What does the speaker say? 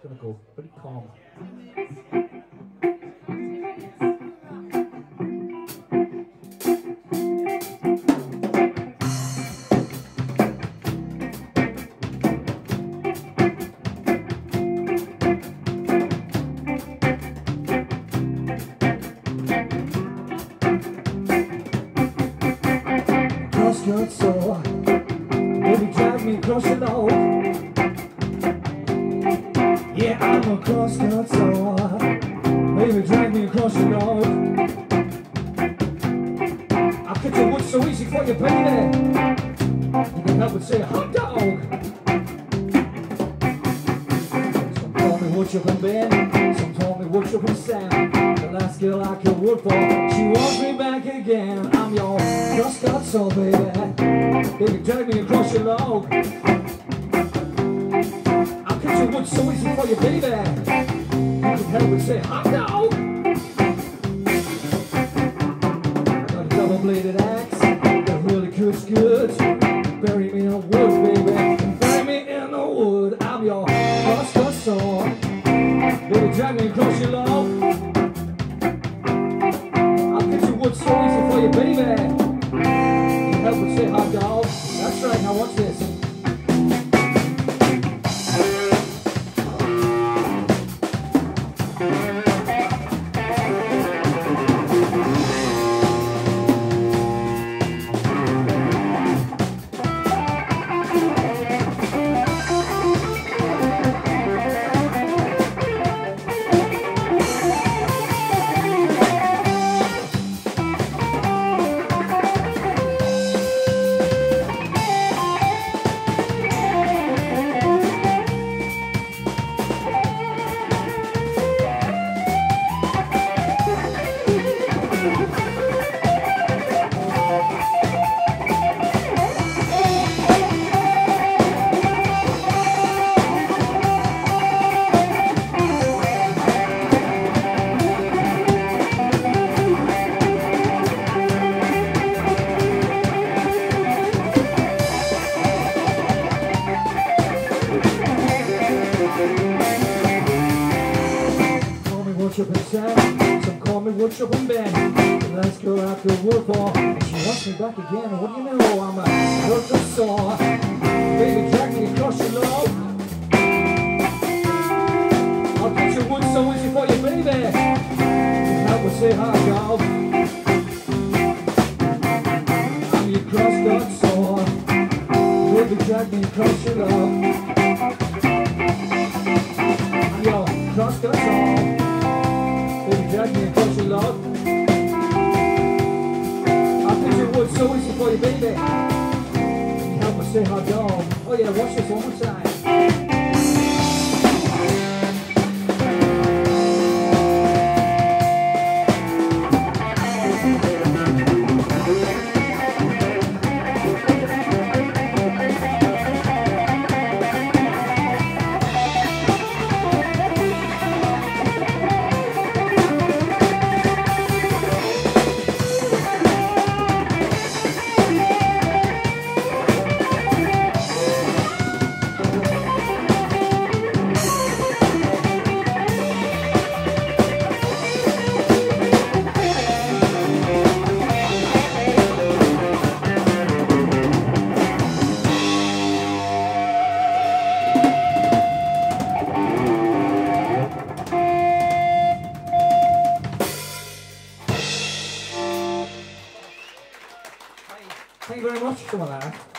gonna go pretty calm. Crosscut sore, baby, drive me across the road. Yeah, I'm a crosscut sore, baby, drive me across the road. I cut your wood so easy for you, baby. You can help but say hot dog. Some call me woodchop and Ben, some call me woodchop and Sam. The last girl I could work for, she wants me back again. I'm your crosscut sore, baby. Baby, drag me across your log. I'll cut your wood so easy for you, baby. You can help but say hot dog. I got a double-bladed axe that really cuts good. Bury me in the wood, baby. Bury me in the wood. I'm your crosscut sore. Baby, drag me across your log. I'll cut your wood so easy for you, baby. Help us say hot dog. That's right, now watch this. Woodchop and Sam, some call me Woodchop and Ben. The last girl I could work for, and she wants me back again. What do you know? I'm a crosscut sore. Baby, drag me across your log. I'll cut your wood so easy for you, baby. Help us say hot dog. I'm your crosscut sore. Baby, drag me across your log. I'm your crosscut sore. Baby, drag me across your log. I'll cut your wood so easy for you, baby. Help us say hot dog. Oh yeah, watch this one more time. Thank you very much. Come on, Anna.